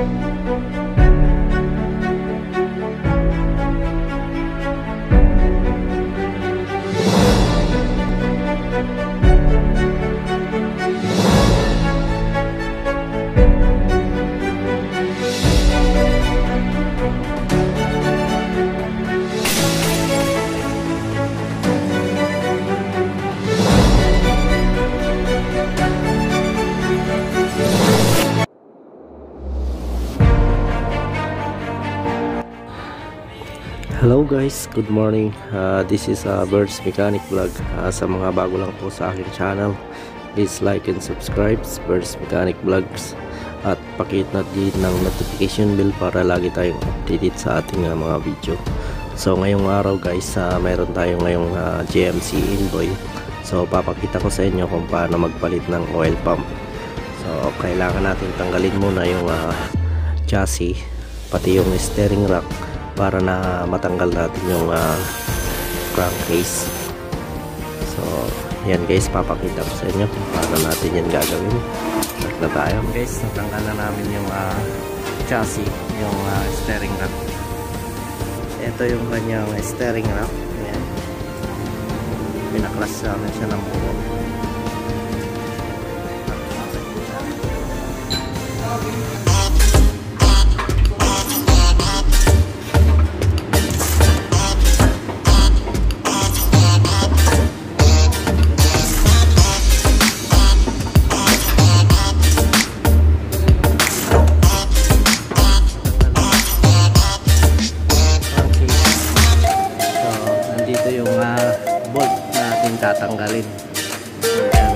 Hello guys, good morning. This is Birds Mechanic Vlog. Sa mga bago lang po sa aking channel, please like and subscribe Birds Mechanic Vlogs at pakihit na din ng notification bell para lagi tayong updated sa ating mga video. So ngayong araw guys, mayroon tayong ngayong GMC Envoy. So papakita ko sa inyo kung paano magpalit ng oil pump. So kailangan natin tanggalin muna yung chassis, pati yung steering rack, para na matanggal natin yung crankcase. So yan guys, papakita ko sa inyo kung paano natin yan gagawin. Start na tayo guys. Natanggal na namin yung chassis, yung steering rack. Ito yung kanyang steering rack. Ayan, pinaklas namin siya ng buo. Tatanggalin. Ayan.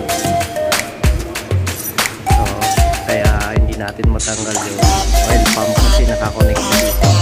So kaya hindi natin matanggal yung oil pump kasi nakakonect dito.